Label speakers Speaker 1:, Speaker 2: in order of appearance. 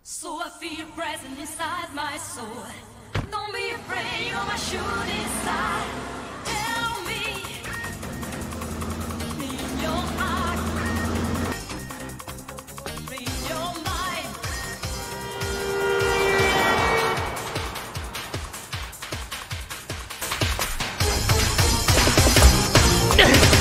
Speaker 1: So I feel your presence inside my soul. Don't be afraid, you're my shooting star. Tell me, in your heart, in your mind.